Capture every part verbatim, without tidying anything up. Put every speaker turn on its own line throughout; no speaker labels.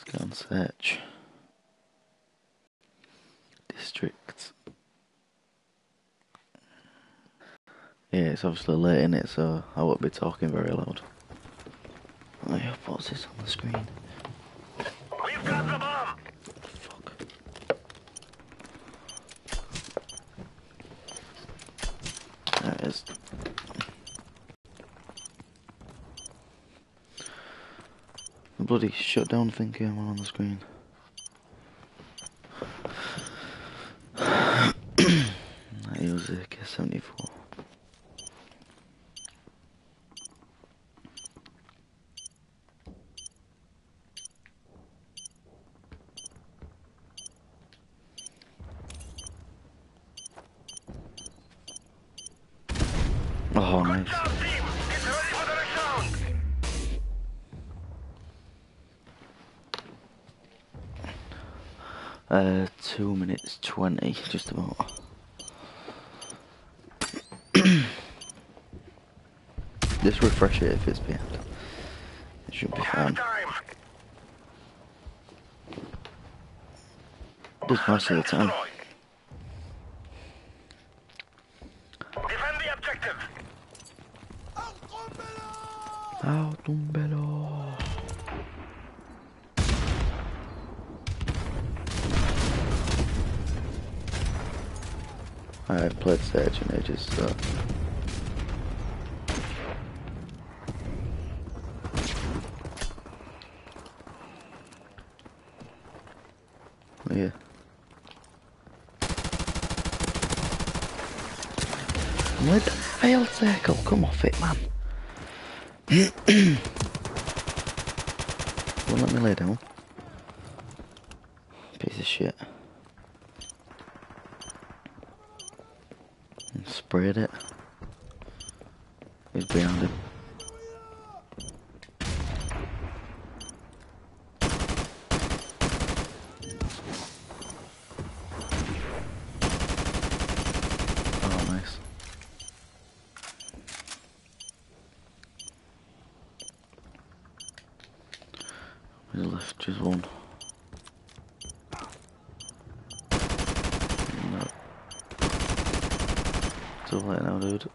Go and search. District. Yeah, it's obviously late in it, so I won't be talking very loud. Oh yeah, what's this on the screen?
We've got the bomb!
Fuck. There it is. The bloody shutdown thing came on on the screen. That was a K seventy-four. Oh, nice.
Good job, team! Get ready for the next round!
Uh, two minutes twenty, just about. Just refresh it if it's behind. It should be fine.
Time.
Does most of the time.
Defend the objective.
Out tumbelo. I haven't played Sage in ages, so. Yeah. What? Fail circle, come off it, man. Won't let me lay down. Piece of shit. And sprayed it. He's behind him. Oh, nice. We left just one. No. Too late now, dude.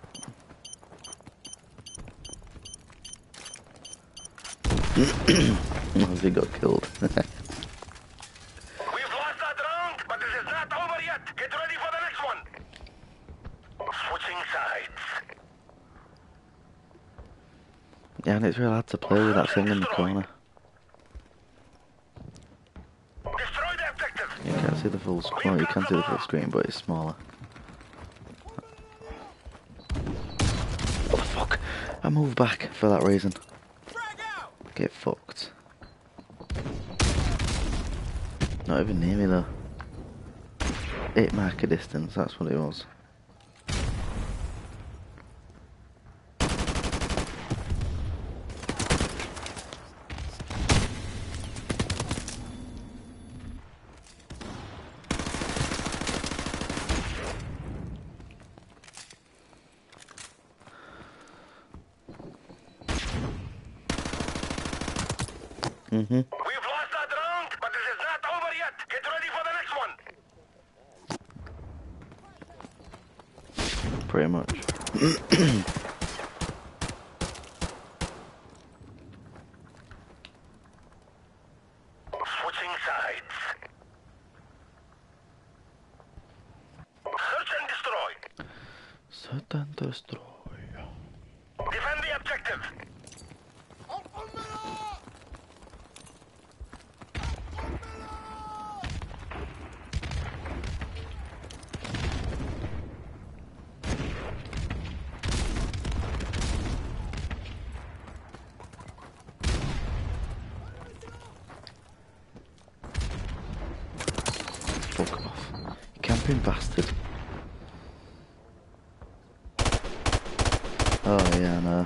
Oh, he got killed.
We've lost that round, but this is not over yet. Get ready for the next one. Switching sides.
Yeah, and it's real hard to play with that thing in the corner.
Destroy the objective.
You can't see the full screen. You can see the full screen, but it's smaller. Oh fuck! I moved back for that reason. Get fucked. Not even near me though. Eight marker distance. That's what it was. Mm-hmm.
We've lost that round, but this is not over yet. Get ready for the next one.
Pretty much.
Switching sides. Search and destroy.
Set and destroy.
Defend the objective.
Fuck off. You camping bastard. Oh yeah, no.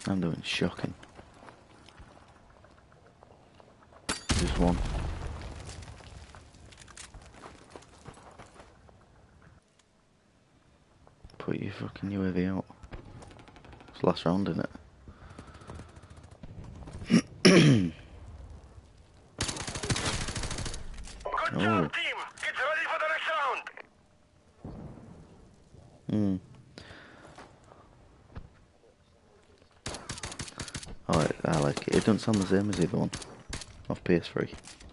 I'm doing shocking. Just one. Put your fucking U A V out. It's last round, isn't it?
Good
Oh.
job, team. Get ready for the next round.
Hmm. I like, I like it. It doesn't sound the same as the other one. Off P S three.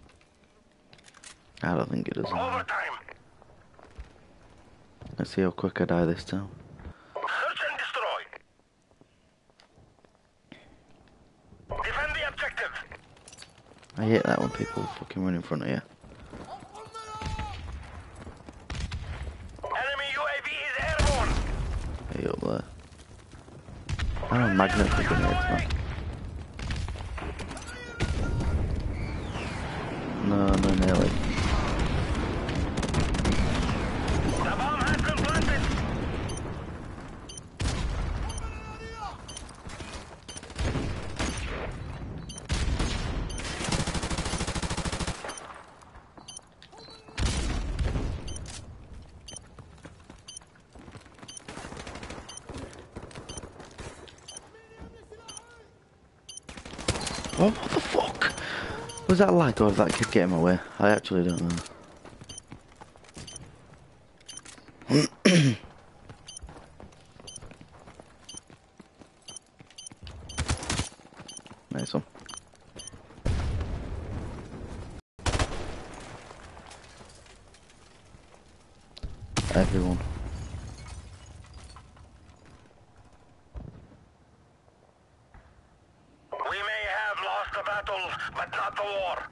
I don't think it does.
Overtime.
Let's see how quick I die this time.
Search and destroy. Defend the objective.
I hate that when people fucking run in front of you.
Enemy U A V is airborne.
Hey, up there. I'm a magnet for grenades, man. No, no, nearly.
The bomb has been planted.
Oh, what the fuck? Was that a lag or was that kid getting away? I actually don't know. Nice one. Everyone.
We may have lost the battle, but not the war.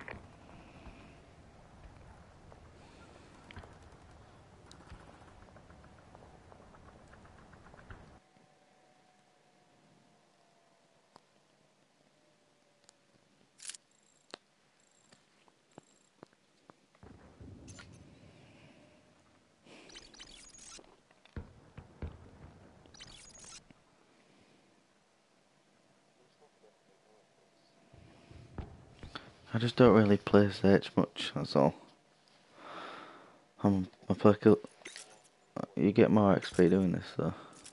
I just don't really play Search much, that's all. I'm, I play kill. You get more X P doing this though.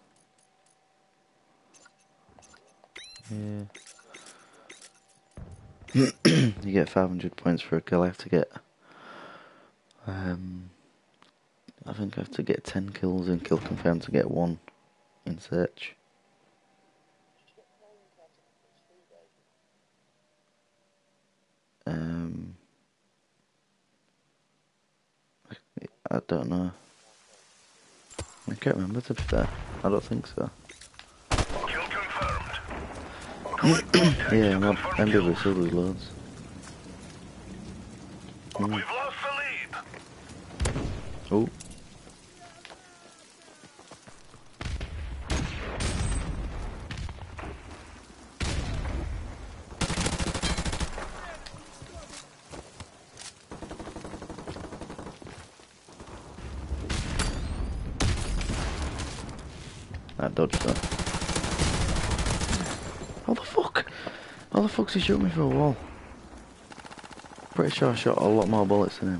Yeah. You get five hundred points for a kill. I have to get. Um, I think I have to get ten kills in kill confirmed to get one in Search. Um, I, I don't know. I can't remember to be fair. I don't think so.
Kill confirmed. Good contact.
Yeah, I'm on
Confirmed
M W
kills.
C with loads. Mm.
We've lost the lead.
Oh. I dodged that. How the fuck? How the fuck's he shooting me through a wall? Pretty sure I shot a lot more bullets than him.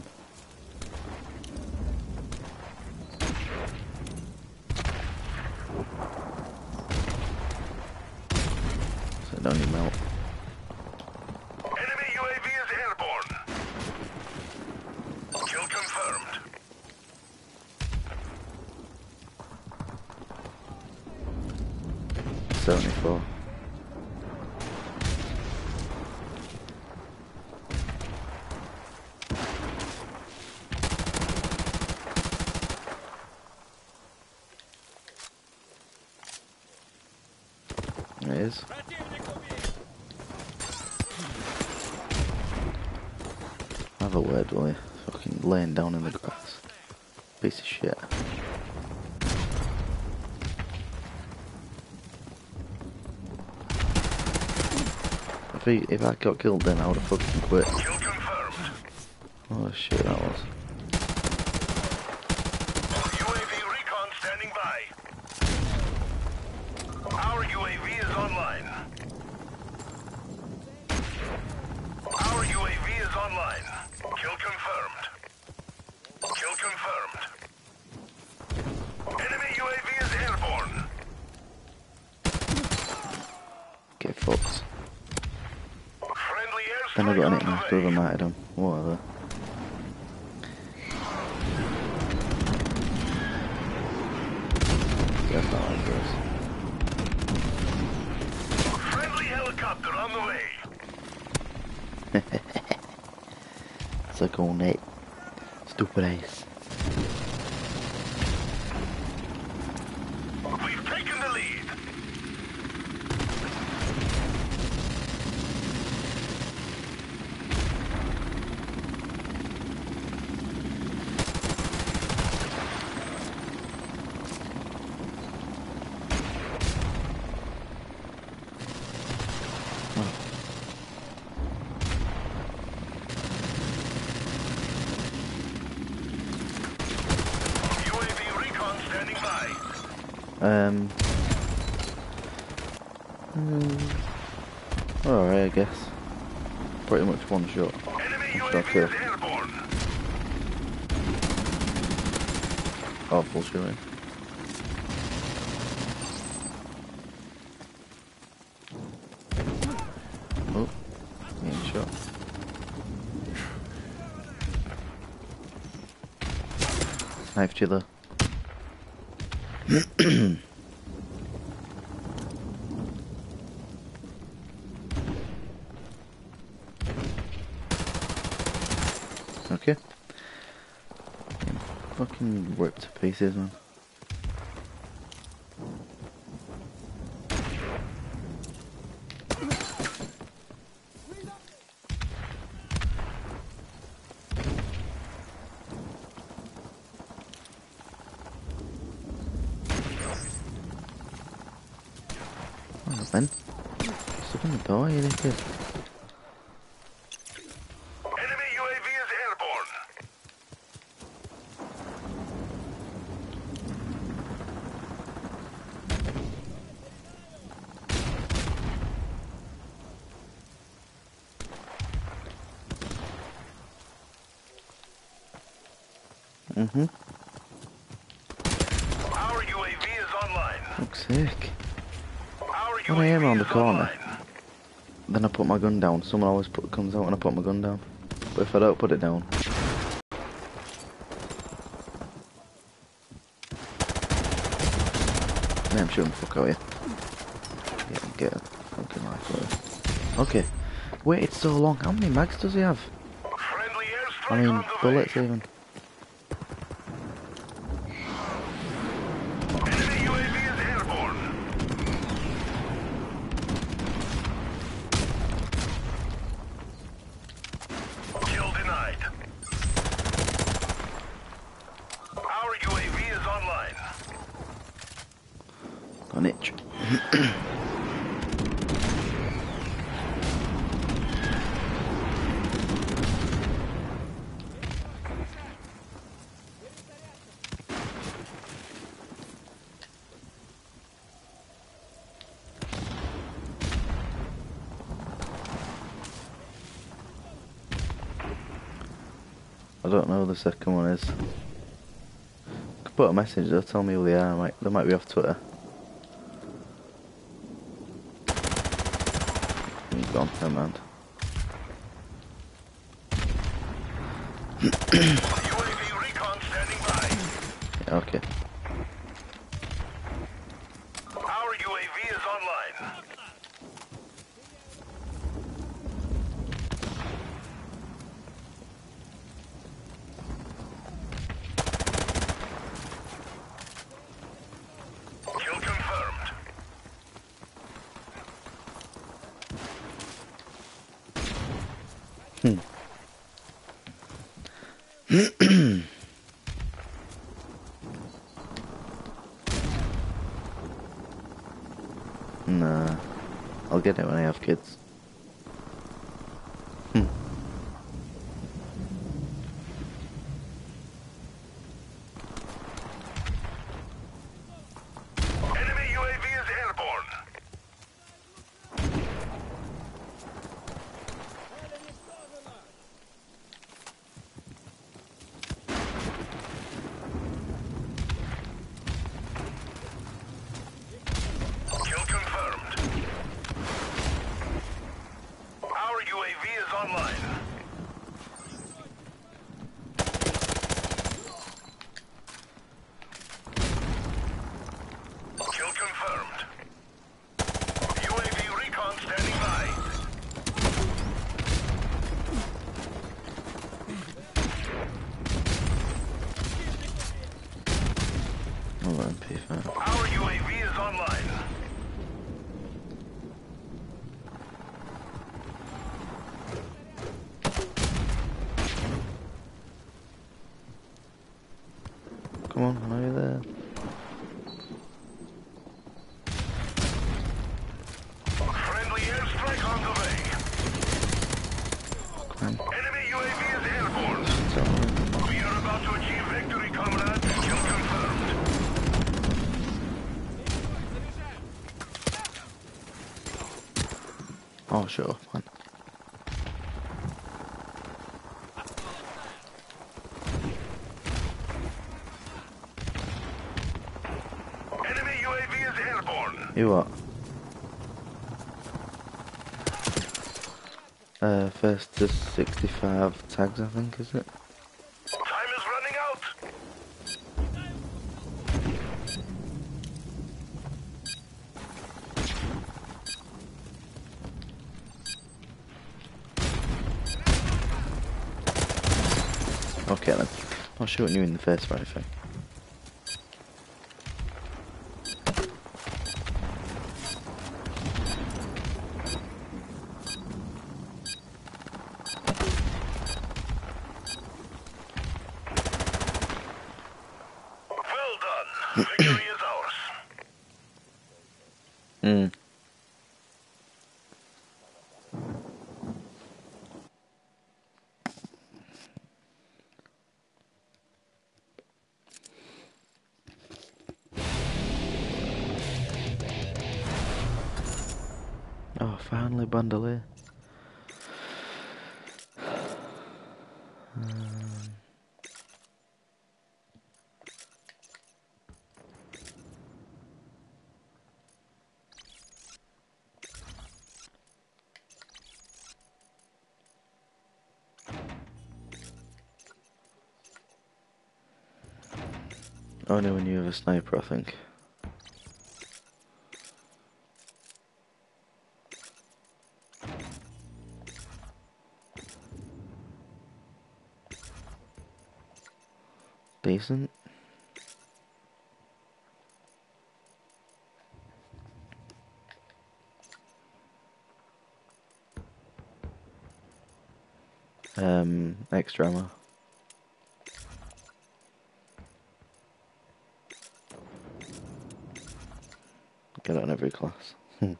So don't you melt.
Enemy U A V is airborne. Kill confirmed.
seventy-four. There it is. Have a word, will you? Fucking laying down in the grass. Piece of shit. If he, if I got killed then I would have fucking quit.
Kill confirmed.
Oh shit, that was.
U A V recon standing by. Our U A V is online. Our U A V is online. Kill confirmed. Kill confirmed. Enemy U A V is airborne.
Get fucked.
Friendly
Then I
airstrike
got
on
an hit
the
knife to
way.
have matted him. Whatever. That's not like this.
Friendly helicopter on the way.
Suck on it. Stupid ass.
We've taken the lead. U A V recon standing by.
Um. mm, Alright, I guess. Pretty much one shot.
Enemy
One
U A
shot
V
kill.
is airborne.
Awful shooting. Oh, getting shot. Knife chiller. Okay. Fucking ripped to pieces, man. Oh, man. Stop in the door, you dickhead.
Enemy U A V is airborne.
Mm-hmm.
Our U A V is online.
Fuck's sake.
Our
When I
U A
aim
V
around the
is
corner,
online.
then I put my gun down. Someone always put, comes out when I put my gun down. But if I don't put it down... Man, I'm shooting the fuck out of you. Get, get a fucking rifle. Okay. Waited so long. How many mags does he have?
Friendly airstrike
I mean,
on the
bullets
way.
even.
Enemy U A V is airborne. Kill denied. Our U A V is online.
Got an itch. I don't know who the second one is. Could put a message though, tell me who they are. Might, they might be off Twitter. He's gone, never mind.
U A V recon standing by.
Yeah, okay.
Our U A V is online. Kill confirmed.
Hmm. Nah. I'll get it when I have kids. Hmm.
Enemy U A V is airborne.
Come on, I know you're there.
Friendly airstrike on the way.
Come on.
Enemy U A V is airborne.
It's alright.
We are about to achieve victory, comrades. Kill confirmed.
Oh, shut up, man.
Enemy U A V is airborne.
You what? Uh, first to sixty-five tags, I think, is it?
Time is running out.
Okay then. I'll shoot you in the face for anything.
Well done. Victory is ours.
Hmm. Oh, finally Bandolier. Um, only when you have a sniper, I think. Decent. Um, extra ammo. Get it on every class.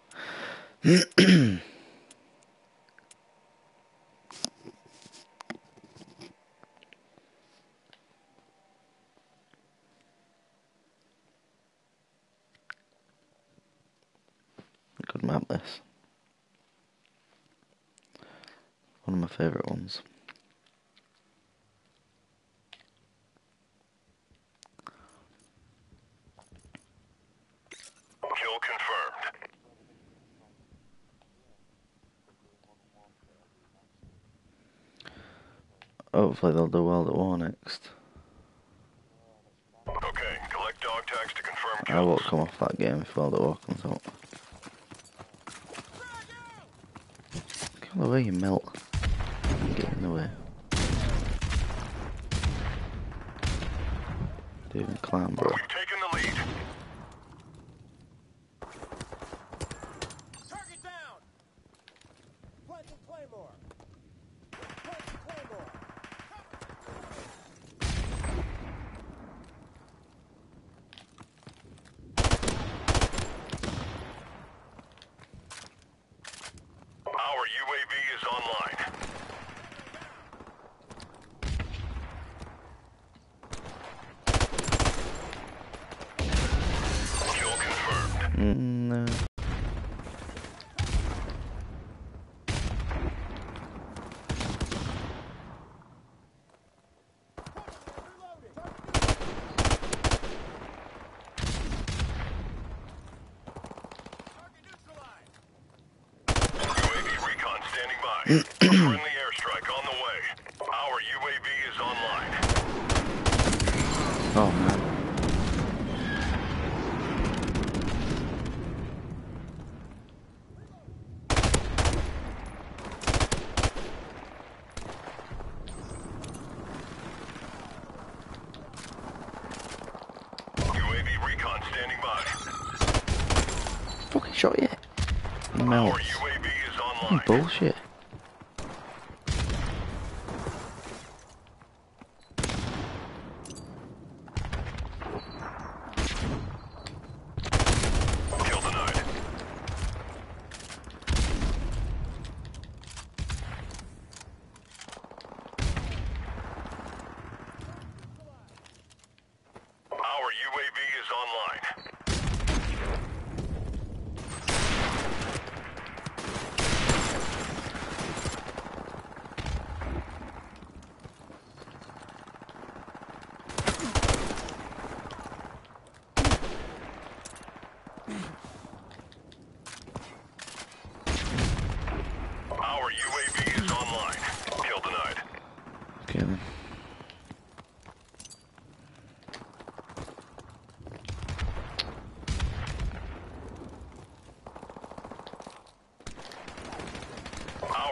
Good map, this. One of my favourite ones.
Kill confirmed.
Hopefully they'll do World at War next.
Okay, collect dog tags to confirm
I won't
kills.
come off that game if World at War comes out. Get out of the way, you melt. Get in the way. Doing climb, bro.
We've taken the lead.
Target down! Planting Claymore! Planting Claymore!
Our U A V is online. Kill confirmed.
Mm, no.
U A V recon standing by. A friendly airstrike on the way. Our U A V is online.
Oh man.
U A V recon standing by.
Fucking shot you. You
Our
melt.
U A V is
Fucking
online.
bullshit.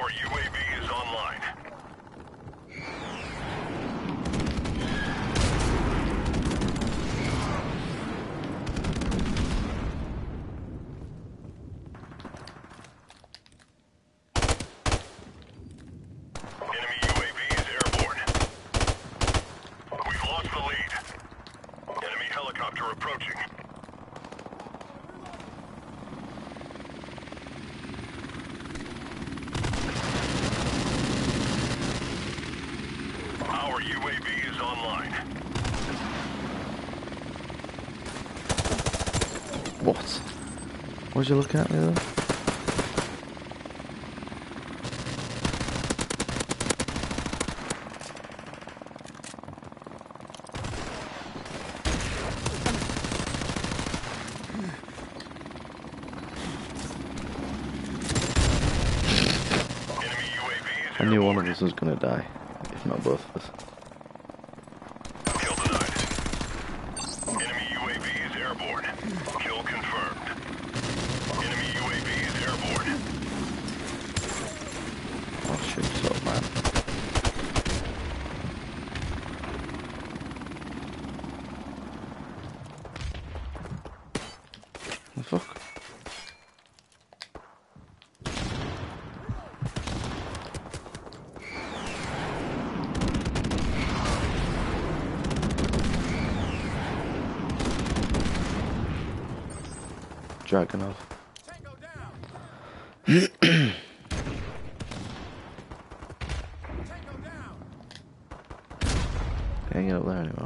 Our U A V is online. Enemy U A V is airborne. We've lost the lead. Enemy helicopter approaching. Our U A V is online.
What? What was you looking at me there?
Enemy U A V is
I knew one of
airborne.
us was gonna die, if not both of us.
Kill denied. Enemy U A V is airborne. Kill confirmed. Enemy U A V is airborne.
Oh shit, what's up, man? The fuck? Dragonov.
Tango down. Tango down.
Can't get up there anymore.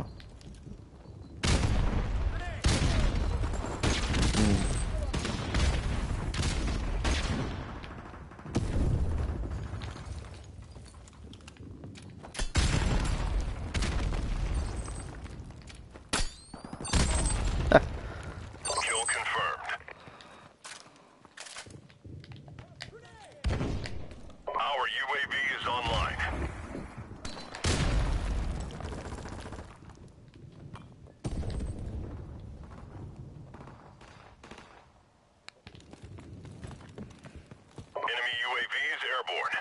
Kill confirmed. Our U A V is online. Enemy U A V is airborne.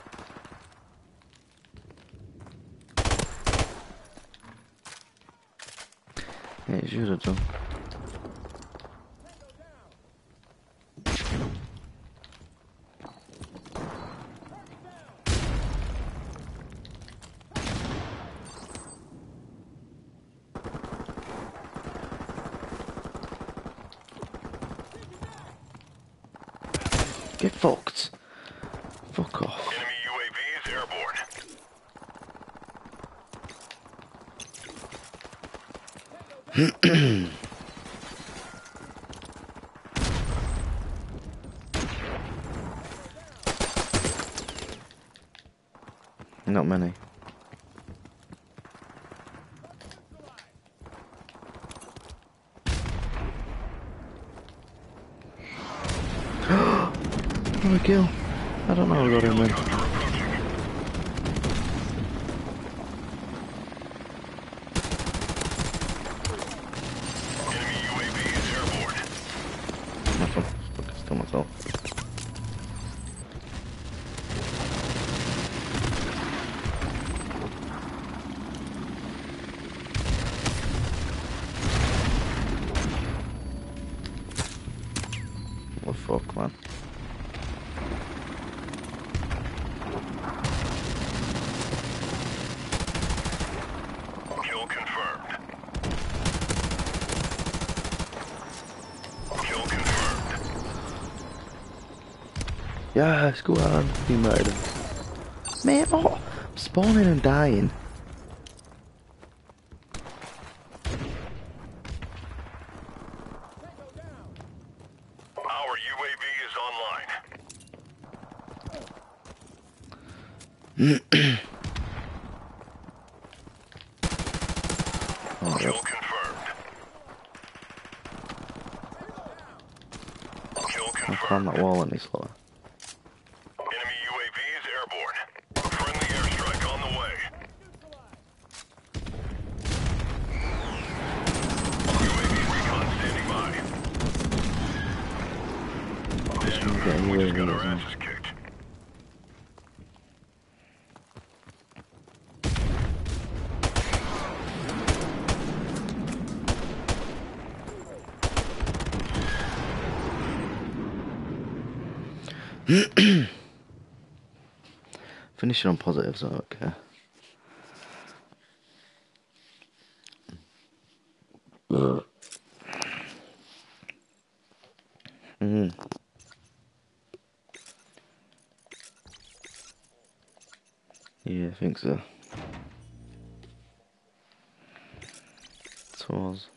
Yeah, you should have done. Get fucked. Fuck off.
Enemy U A V is airborne.
Not many. Oh, a kill. I don't know how I got him in.
Helicopter approaching. Enemy U A V is airborne.
That's one. Fuck, I still myself. What the fuck, man?
Kill confirmed. Kill confirmed.
Yes, go on. You murdered him. Man, oh, I'm spawning and dying.
Our U A V is online.
Oh,
Kill
yep.
confirmed. Kill
I'll climb
confirmed.
that wall any slower.
Enemy U A V is airborne. Friendly airstrike on the way. U A V recon standing by.
Just gonna get
Damn, we
anywhere
just got
near
our
this, man.
asses kicked.
Finishing on positives, I don't care. Mm. Yeah, I think so. Tours.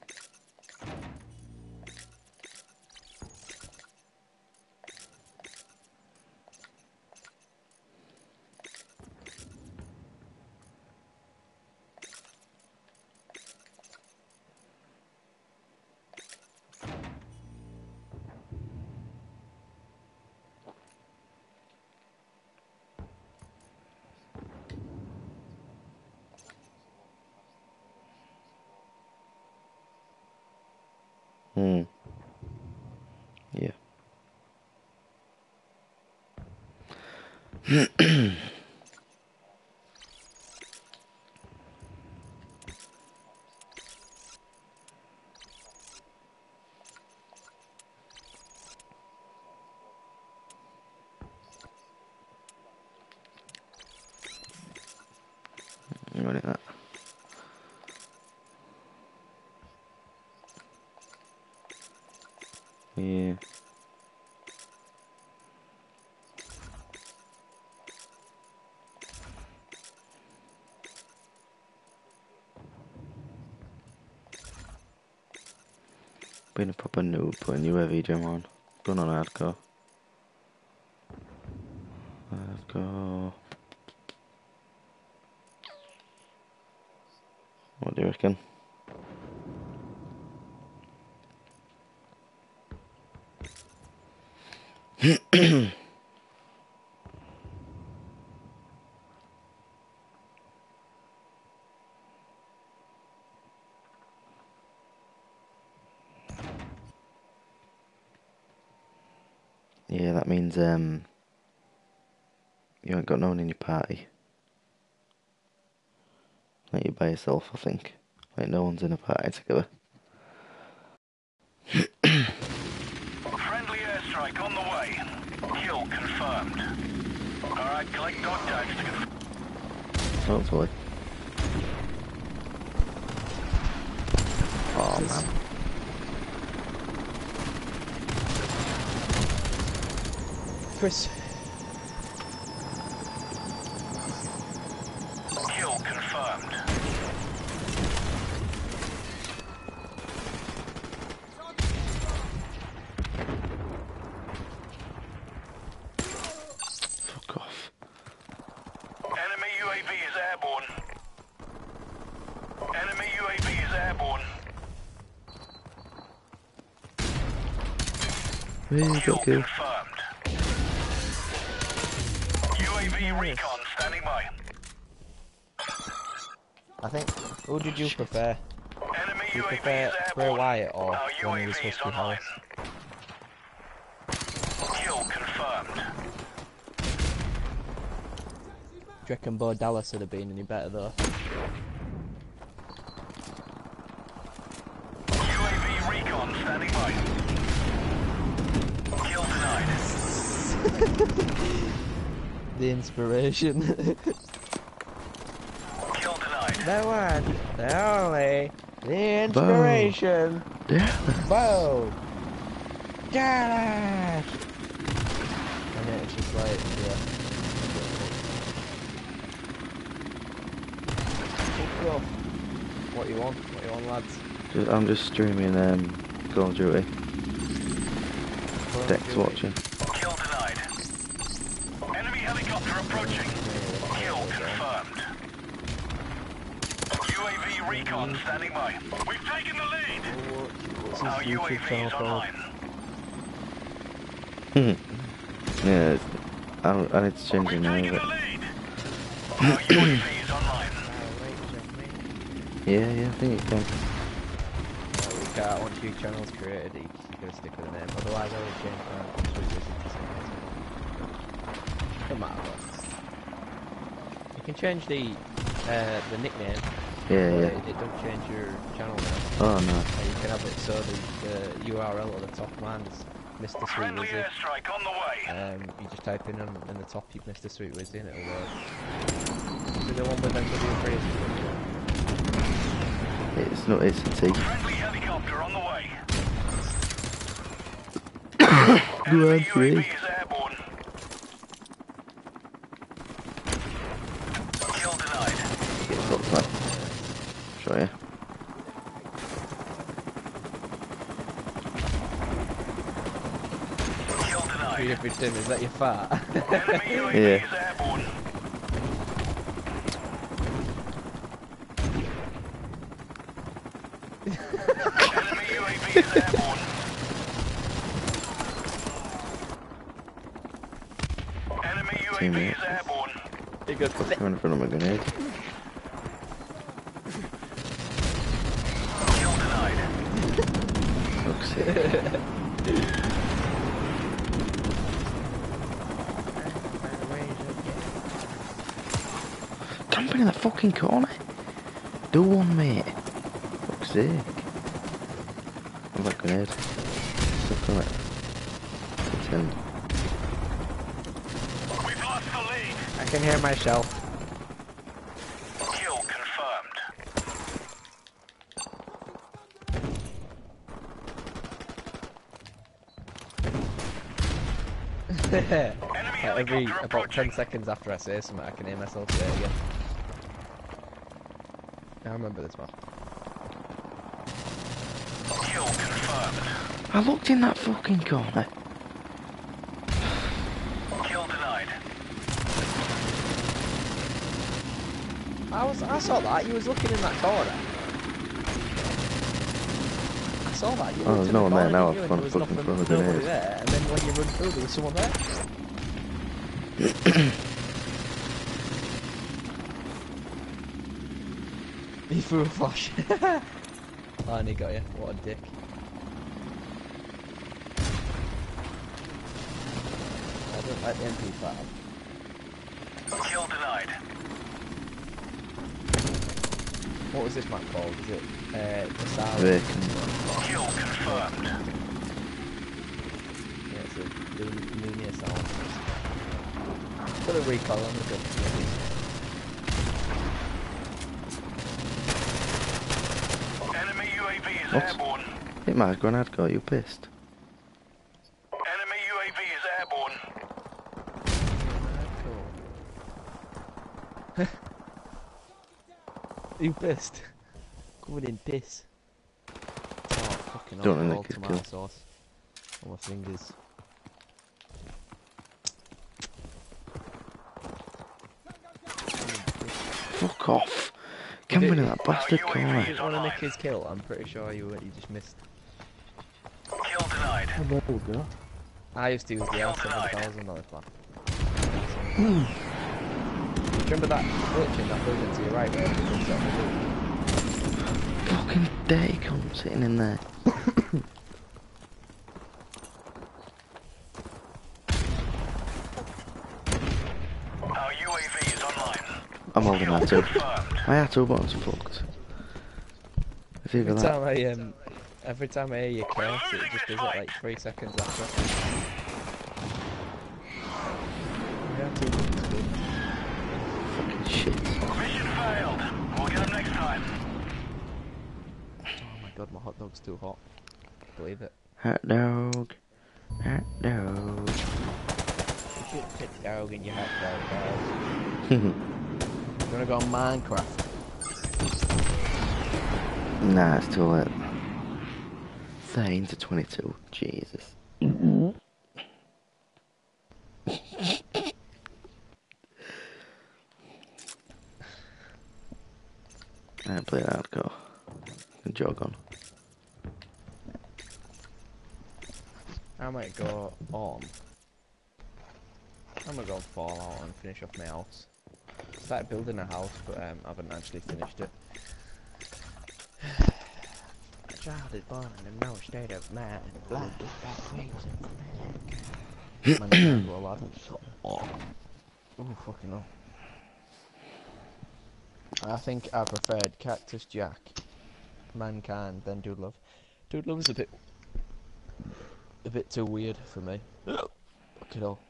Hmm. Yeah. I'm running that. Yeah. Being a proper noob putting U A V gem on. Going on hardcore. Hardcore. What do you reckon? Yeah, that means um you ain't got no one in your party. Like you're by yourself, I think. Like no one's in a party together.
Friendly airstrike on the way. Kill confirmed. Alright, collect dog tags to confirm.
Hopefully. Oh man.
Chris.
Kill confirmed.
Fuck off.
Enemy U A V is airborne. Enemy U A V is airborne.
Really
Kill
got kill.
confirmed. U A V recon standing by.
I think. Who did you prefer?
Enemy
Do you
U A V
prefer
is
Bray
airborne.
Wyatt or
Our
Johnny
U A V is
Husky
online.
Harris?
Kill confirmed.
Do you reckon Bo Dallas would have been any better though?
U A V recon standing by. Kill denied.
The inspiration.
Kill denied.
The one, the only, the inspiration.
Yeah.
Bo Dallas. And then it's just like, yeah. Cool. What you want? What you want, lads?
Just, I'm just streaming um, Call of Duty. Dex watching.
Kill denied. Enemy helicopter approaching. Kill confirmed. U A V recon standing by. We've taken the lead.
What's
Our
his
U A
YouTube
V
channel
is
called?
online.
Yeah, it's, I, I need to change the
We've
name
taken
of
the
it.
lead. Our U A V is online.
Yeah, yeah, I think it can.
Uh, we can't, once your channel's created, you gotta stick with the name, otherwise I would change that. No matter what. You can change the uh, the nickname,
Yeah,
but
yeah.
it, it don't change your channel name.
Oh no.
Uh, you can have it so the, the U R L at the top man is Mister Sweet
Friendly
Wizzy.
airstrike on the way.
Um, you just type in on in the top, you Mister Sweet Wizzy, and it'll work. Is it the one with M W three?
It's not, it's a T.
Friendly helicopter on the way.
Go on,
Enemy
three.
U A V is airborne. Kill denied.
Get fucked, man. Show you.
Kill denied.
Everything, is that your fart?
Enemy U A V
Yeah.
is airborne. Enemy U A V is airborne. Enemy U A V
Teammate.
is airborne.
He goes,
You're in front of my grenade.
Kill denied.
Fuck's sake. Camping in the fucking corner. Do one, mate. Fuck's sake. I'm back grenade. Look on it. Pretend.
We've lost the lead.
I can hear myself.
Kill confirmed.
Like
Enemy
every
helicopter
about ten
approaching.
seconds after I say something, I can hear myself say it again. I remember this map.
Kill confirmed.
I looked in that fucking corner.
Kill denied.
I was, I saw that. You was looking in that corner. I saw that. You
Oh,
looked
there's
in
no
the
one there
corner,
now,
didn't you,
I've
and
gone
there was
fucking
nothing,
through the
nobody
grenades.
there, and then when you run through, there was someone there. He threw a flash. Oh, and he got you. What a dick. I don't like the M P five.
Kill denied.
What was this map called? Is it uh, the Sound?
Vacant.
Kill confirmed.
Yeah, it's a Lunia Sound. Put a recoil on the gun.
Enemy U A V is
What?
airborne.
Hit my grenade got you pissed.
Enemy U A V is airborne.
You pissed? Covered in piss. Oh, fucking
Don't
alcohol,
think it's
tomato
killed.
sauce. On my fingers.
Fuck off. Camping in that bastard
Our U A V
corner.
is
Didn't want to
online.
nick his kill. I'm pretty sure you you just missed.
Kill denied.
I used to use the
Kill
R seven
denied.
thousand on this one. Remember that glitch in that building to your right where everything set up the
Fucking dirty cunt sitting in there.
Our U A V is online.
I'm holding
Kill
that too.
confirmed.
My R two button's fucked. It's either
Every
that.
time I um, every time I hear your curse, it just does it like three seconds after. Yeah, two buttons good.
Fucking shit.
Mission failed. We'll get them next time.
Oh my god, my hot dog's too hot. Believe it.
Hot dog. Hot dog.
You should put dog in your hot dog, dog. You wanna go on Minecraft?
Nah, it's too late. thirteen to twenty-two. Jesus. I ain't playing hardcore. And jog on.
I might go on. I'm gonna go on Fallout and finish off my house. Started building a house, but um, I haven't actually finished it. A child is born in no state of mind. Blind is that crazy. Man, well, lad. Oh, fucking hell. I think I preferred Cactus Jack, Mankind, then Dude Love. Dude Love's a bit a bit too weird for me. Fucking hell.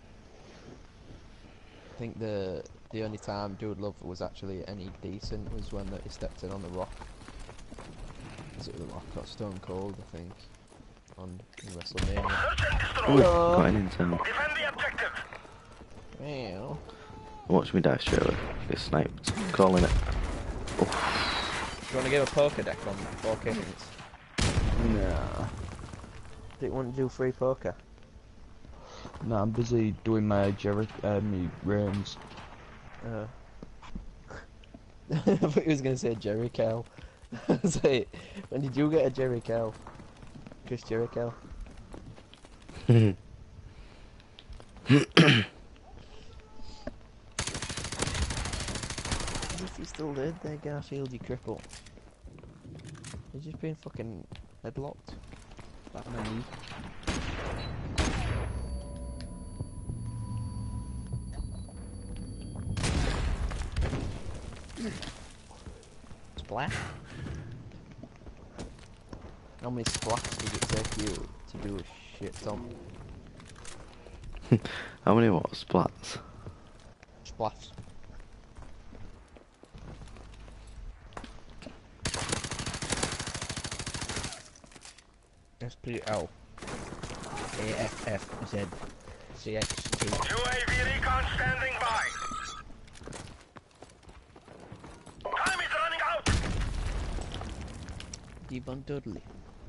I think the the only time Dude Love was actually any decent was when he stepped in on the Rock. Was it the Rock or Stone Cold, I think, on in WrestleMania.
Search and
Ooh,
destroy.
got an intel.
Defend the objective.
Well,
Watch me die straight away. Get sniped. Calling it.
do you want to give a poker deck on four Kings?
No.
Do you want to do free poker?
No, I'm busy doing my Jerry, uh, me runs.
Uh. I thought he was going to say Jerry Cow. Say, when did you get a Jerry Cow? Chris Jerry Cow? As if you still did there, Garfield, you cripple. You've just been fucking headlocked. Back on my knee. Splash? How many splats does it take you to do a shit ton?
How many what? Splats?
Splats. S P L A F F Z C X T.
U A V recon standing by. Time is running out.
Devon Dudley.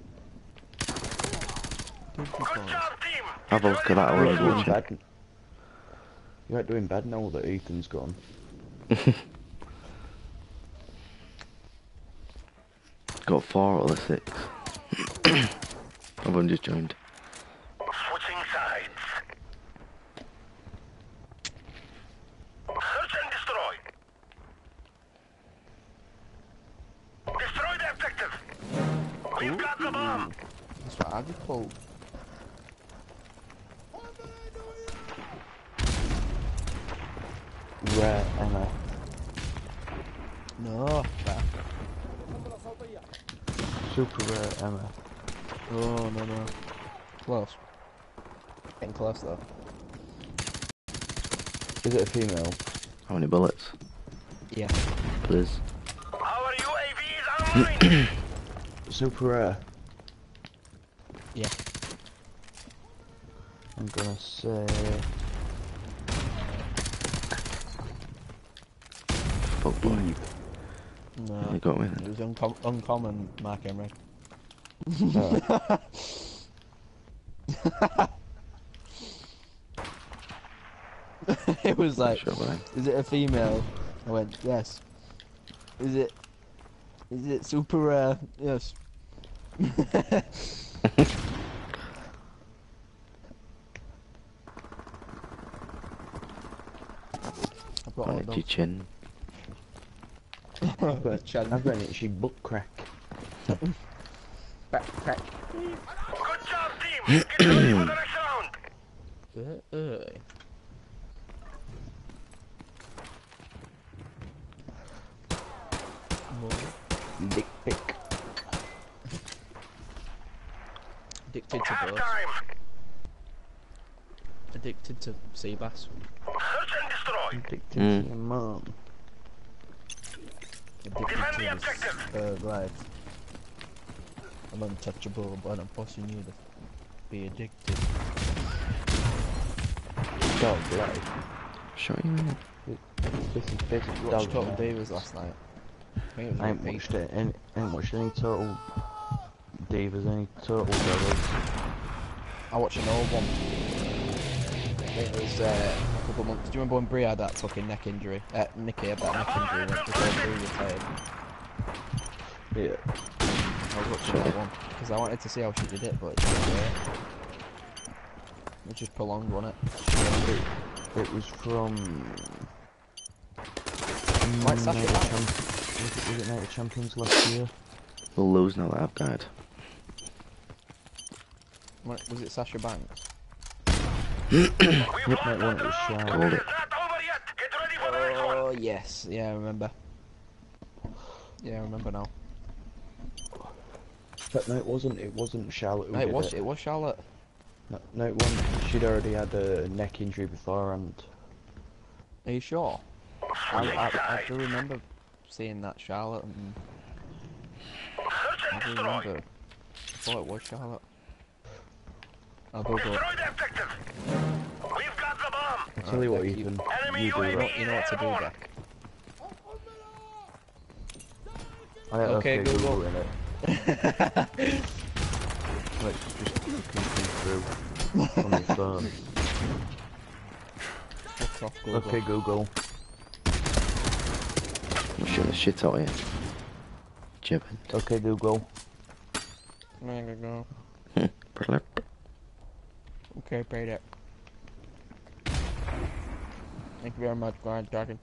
Good job, team.
Have a look at that
You
while I
ain't
was
doing
watching.
bad. You ain't doing bad now that Ethan's gone.
Got four out of the six. Everyone just joined.
Switching sides. Search and destroy. Destroy the objective. We've got the bomb.
That's what I just pulled.
Rare Emma.
No. That.
Super rare Emma.
Oh no no. Close. Getting close though.
Is it a female?
How many bullets?
Yeah.
Please.
Our U A V is online.
Super rare.
Yeah.
I'm gonna say
Fuck boy.
Eve.
No.
You got me
It
then.
was uncom uncommon, Mark Emery.
Oh.
It was like,
Sure, man.
is it a female? I went, yes. Is it, is it super rare? Yes. I've got all
On it,
done.
your chin.
I've got,
Chad.
I've got an itchy butt crack.
Back, crack.
Good job, team. Get ready for the next round.
Uh, uh. More.
Dick pic.
Addicted to
Half
both.
time.
Addicted to sea bass.
Search and destroy.
Addicted
Mm.
to your mum.
Addicted
Defend
to
the
this
objective.
bird life. I'm untouchable, but I'm forcing you to be addicted.
Dog life.
Shut you in.
This is basically
You
dog
watched Total
life.
Divas last night. I think it was
I ain't
repeat.
watched it. Any, I ain't watched any Total Divas, any Total Divas.
I watched an old one. I think it was uh, a couple of months. Do you remember when Brie had that fucking neck injury? Uh, Nikki had that neck injury when before Brie retired.
Yeah.
I was watching that one because I wanted to see how she did it, but it didn't work. It just prolonged, wasn't it?
It, it was from.
Like
mm,
Sasha
Night of
Banks.
Champ- was, it, was it Night of Champions last year?
We'll lose now that I've died.
What- Was it Sasha Banks?
We've
Yep,
lost
that
that
one was
round.
Charlotte.
Called it.
It's not over yet. Get ready for the next one.
Oh yes, yeah, I remember. Yeah, I remember now.
But no, it wasn't. It wasn't Charlotte who
No, it
did
was
it.
it was Charlotte.
No, no one. She'd already had a neck injury beforehand.
Are you sure? I, I, I do remember seeing that Charlotte and
Search
I
and
do
destroy.
remember. I thought it was Charlotte. I'll go go.
Destroy the objective. We've got the bomb.
I'll tell you what,
Alright,
Ethan.
Enemy
You do
U A V
that.
You know what to do,
airborne.
Jack.
I had
Okay,
okay,
Google.
Google in it. Like, just clicking through on your phone.
Fuck off, Google.
Okay, Google.
I'm shooting the shit out of you. Jibbing.
Okay, Google.
There we go.
Blip.
Okay, paid it. Thank you very much, Grand Dragon.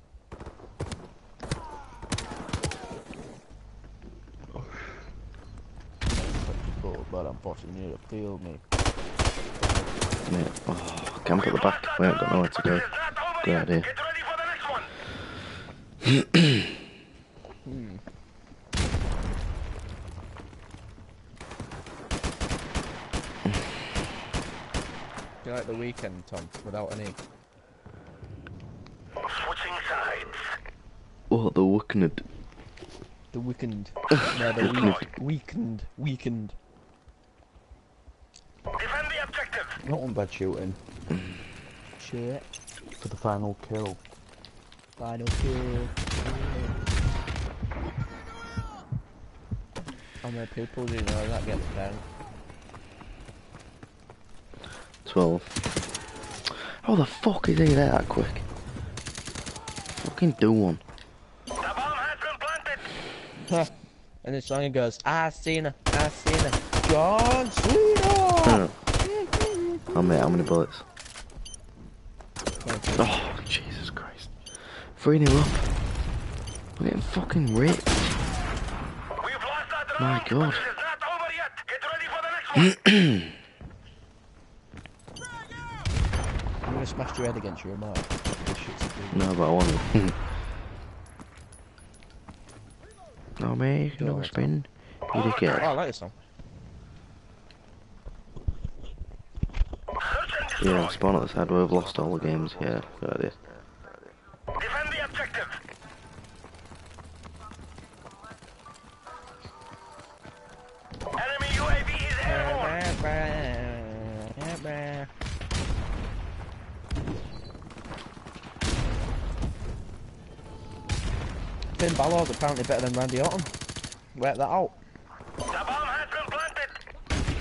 But unfortunately, you need to feel me.
Mate, oh, camp at the back. We ain't got nowhere to go. Good idea.
Get ready for the next one.
Hmm. Do you like the weekend, Tom, without any?
Switching sides.
Oh, the weekend.
The weekend. No, the week. Weekend. Weekend.
Defend the objective.
Not on bad shooting.
Shit.
For the final kill.
Final kill. How many people do you know that gets down?
twelve. How the fuck is he there that quick? Fucking do one.
The bomb has been planted.
And the song goes, I seen her, I seen her. John Cena!
Oh, oh mate, how many bullets? Oh, Jesus Christ. three nil up. We're getting fucking ripped.
We've lost that
My
round,
God.
but it is not over yet. Get ready for the next one.
I'm gonna smash your head against your remote. This shit's a big-
No, but I want to. No, mate, you can
Go
never
on,
spin. You
Oh, I
dickhead.
like this song.
Search and destroy.
Yeah, spawn at the side. We've lost all the games. Yeah, good idea.
Defend the objective. Enemy U A V is airborne.
Finn Balor's apparently better than Randy Orton. Work that out.
The bomb has been planted.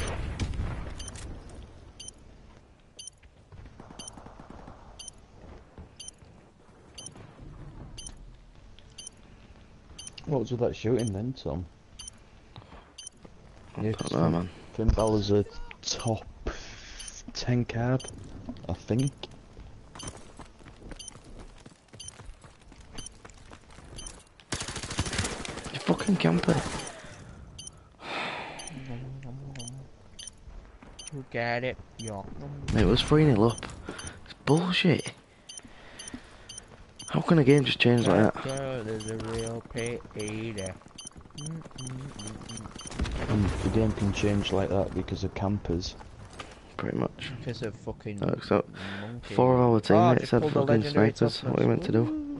What was with that shooting then, Tom? Yeah,
Don't know, man.
Finn Balor's a top ten card, I think.
You fucking camper.
You got it, yo.
Mate, it was three nil up. It's bullshit. How can a game just change like that?
Girl is a real pity.
And the game can change like that because of campers.
Pretty much.
Because of fucking
Oh, so
monkey.
four of our
Oh,
teammates
just
had
pulled the
fucking
legendary
snipers.
toughness.
What are you meant to do?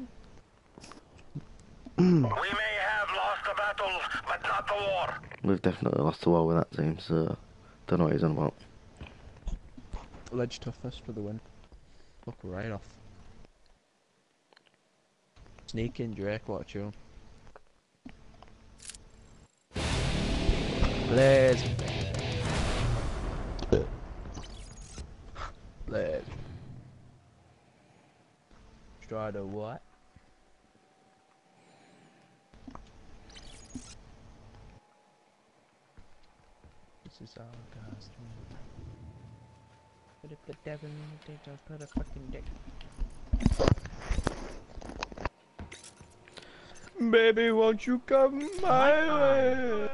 We may have lost the battle, but not the war.
We've definitely lost the war with that team, so don't know what he's on about.
Ledge toughness for the win. Fuck right off. Sneaking Drake, what a tune. Blaze. Blaze. Strider what? This is all God's doing. But if the devil did, I'll put a fucking dick. Baby, won't you come my way?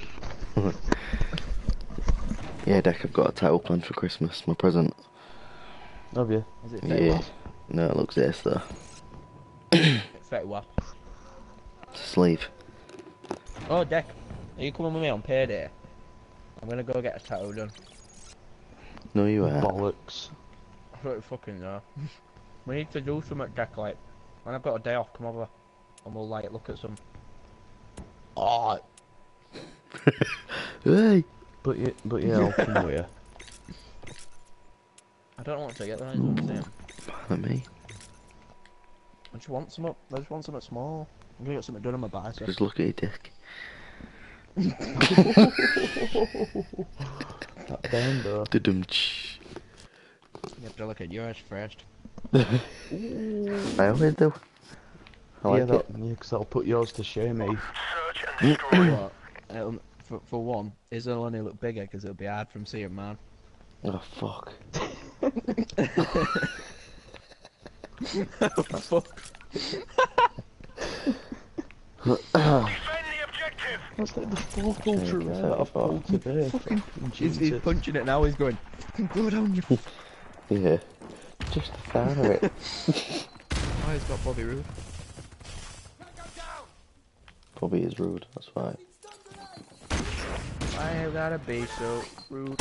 Yeah, Deck, I've got a title planned for Christmas. My present.
Have you?
Is it
Yeah.
Fetwa?
No, it looks this though.
Fetwa.
It's a sleeve.
Oh, Deck, are you coming with me on payday? I'm gonna go get a tattoo done.
No, you are.
Bollocks.
I don't fucking know. We need to do something, Deck, like, when I've got a day off, come over and we'll, like, look at some... Oh!
Hey!
But yeah, but yeah, I'll come with you.
I don't want to get there, I don't understand.
Pardon me.
I just want some. I just want something small. I'm gonna get something done on my bicep.
Just look at your dick.
That bender.
Da-dum-tsh.
You have to look at yours first.
I always do. I like
yeah, that,
it.
yeah, because that'll put yours to shame, eh?
Search and destroy.
Well, it'll, for, for one, it'll only look bigger because it'll be hard from seeing man.
Oh, fuck.
Fuck.
Defend the objective.
That's like the fourth ultra
Okay,
rare I've pulled today.
Fucking,
Fucking
he's, he's
Jesus.
punching it now. He's going. Fucking go down, you. F
Yeah. Just the sound of it.
oh, he's got Bobby Roode.
Bobby is rude, that's why.
I have gotta be so rude.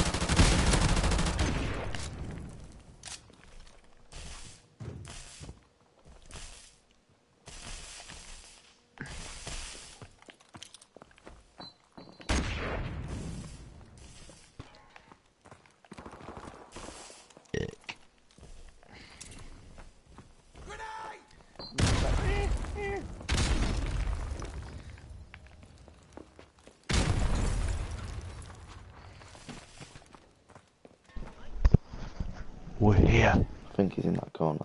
We're here.
I think he's in that corner.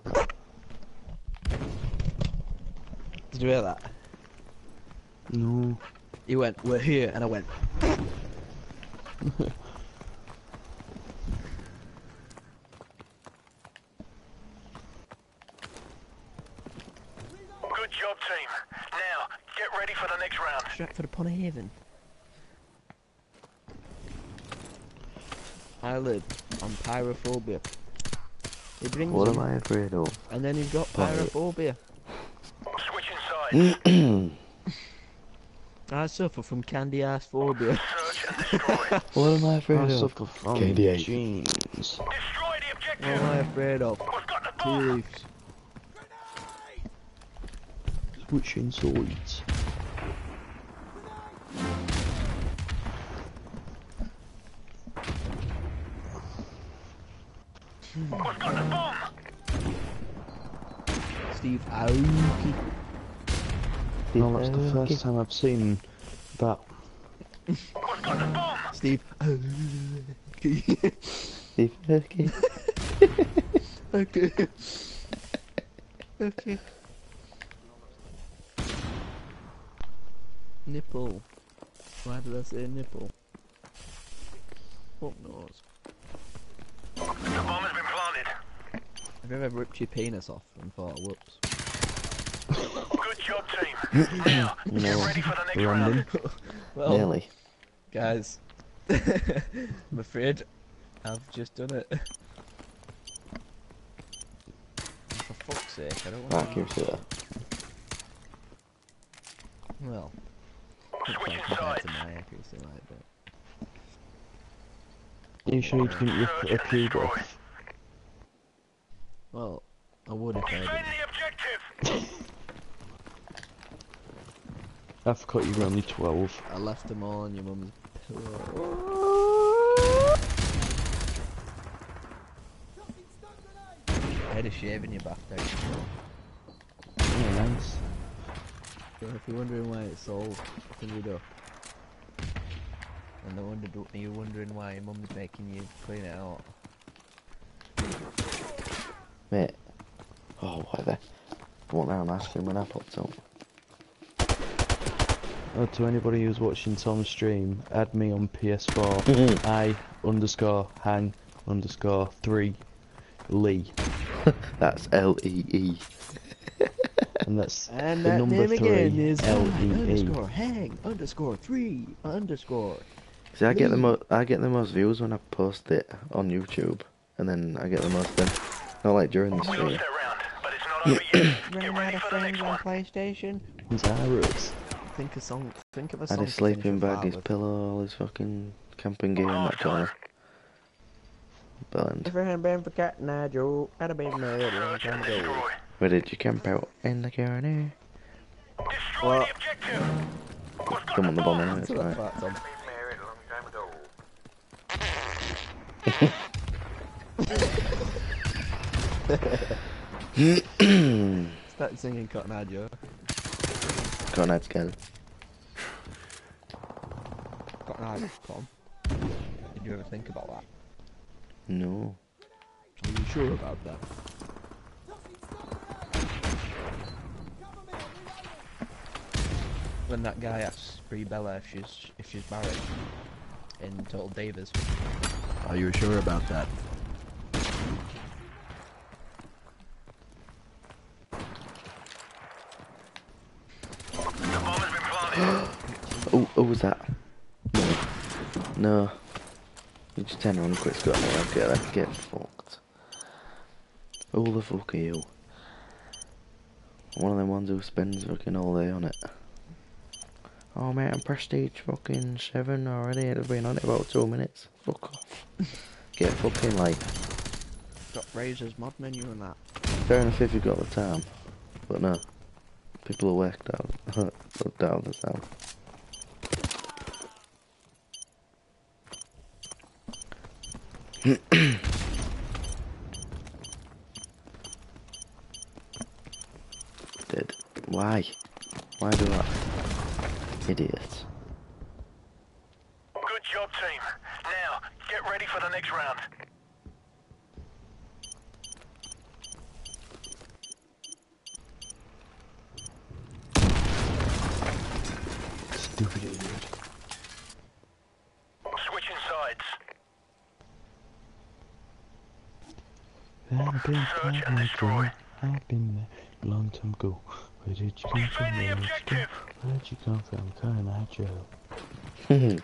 Did you hear that?
No.
He went, we're here, and I went.
Good job, team. Now, get ready for the next round.
Stratford upon Haven. I live on pyrophobia. He brings
What
him,
am I afraid of?
and then he's got pyrophobia.
Switching sides.
I suffer from candy ass phobia.
Search and destroy.
What am I afraid
I
of?
suffer from
K D A.
jeans.
Destroy the
What
objective.
am I afraid of?
We've got the
Tea
bomb.
leaves.
Switching sides.
We've got the bomb.
Steve Aoki.
No, that's the first time I've seen that.
We've got the bomb.
Steve Aoki.
Steve Aoki.
Okay. Okay. Nipple. Why did I say nipple? Fuck knows.
The bomb has been planted.
Have you ever ripped your penis off and thought, whoops?
Good job, team. Now, get
No.
ready for the next
Random.
round.
Well,
Nearly.
guys, I'm afraid I've just done it. For fuck's sake, I don't want to...
Accuracy there.
Well, not
Switching
quite compared to
sides.
my accuracy like that.
You sure you didn't rip
Search
a
and
cube
destroy.
off?
Well, I would if I
Defend
didn't.
the objective.
I forgot you were only twelve.
I left them all on your mum's pillow. I had a shave in your bathtub.
Oh, nice.
So if you're wondering why it's all cleaned up, and they wondered, you're wondering why your mum's making you clean it out.
Mate. Oh, why the... I went round asking when I popped up.
Oh, to anybody who's watching Tom's stream, add me on P S four. I underscore hang underscore three Lee.
That's L E E.
And that's
And
the
that
number
name again
three
is
L
I
E E.
underscore hang underscore three underscore.
See, I get the mo I get the most views when I post it on YouTube, and then I get the most then. Not like during the
We
stream.
lost that round, but it's not over yet. Get
Running
ready
out of
for the
friends
next
on
one.
PlayStation.
Zarus.
Think of song. Think of a
I
song.
had his
to finish
sleeping
with
bag,
that
his
with.
pillow, all his fucking camping gear in
Half
that
time.
corner. Bellend.
If it hadn't been for Cat Nigel, I'd have been married a long
Search
time
and
ago.
destroy.
Where did you camp out? In the corner.
Destroy
What?
the objective. We've got
Come
the
on, the bomb
bomb.
anyway, it's
To that
right.
part, Tom.
Been married a long time ago.
Start singing Cotton Eye Joe.
Can't add together.
Cotton Eye, Tom. Did you ever think about that?
No.
Are you sure about that? When that guy asks Brie Bella if she's if she's married in Total Davis, are you sure about that?
The bomb has been planted.
Oh, oh, was that? No. No. You just turn around and quit Scott. Okay, let's get fucked. Who the fuck are you? One of them ones who spends fucking all day on it. Oh mate, I'm prestige fucking seven already. I've been on it about two minutes. Fuck off. Get fucking life.
Got Razor's mod menu and that.
Fair enough if you've got the time. But no. People are worked out. Look down the sound. Dead. Why? Why do that? Idiots.
Good job, team. Now, get ready for the next round.
Stupid idiot.
Switching sides.
I've been
Search and destroy.
I've been there a long time ago. Where did you come
Defend
from?
the
Where did you go?
objective.
Where did you come from? Cotton Eye Joe.
Grenade!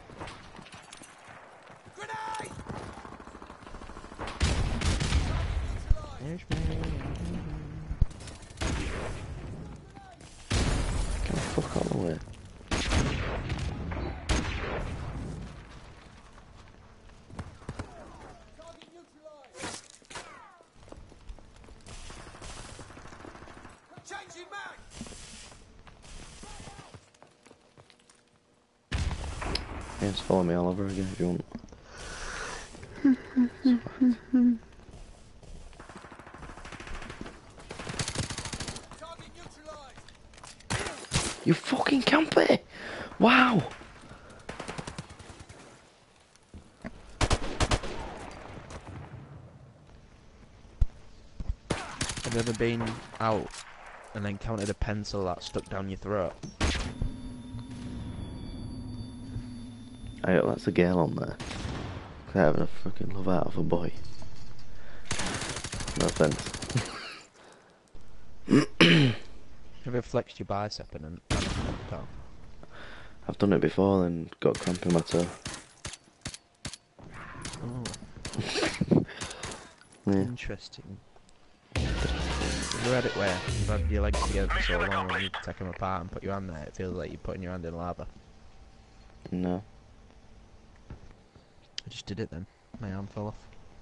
There's me.
Can I fuck all the way?
Target neutralized! Changing mag!
Yeah, just follow me all over again if you want.
Target neutralized!
You fucking camper! Wow!
Have you ever been out and encountered a pencil that stuck down your throat?
I got that's a girl on there. I having a fucking love out of a boy. No offense.
Have you ever flexed your bicep and then popped out?
I've done it before and got cramp in my toe.
Oh,
Yeah.
interesting. Have you had it where you've had your legs together for so long and you take them apart and put your hand there, it feels like you're putting your hand in lava.
No.
I just did it then. My arm fell off.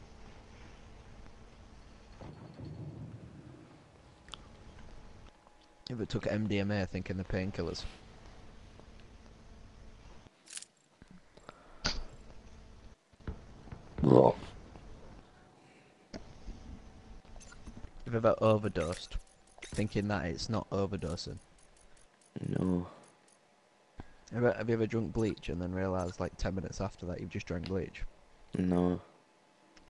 If it took M D M A thinking the painkillers.
Oh.
Have you ever overdosed thinking that it's not overdosing?
No.
Have you, have you ever drunk bleach and then realised like ten minutes after that you've just drank bleach?
No.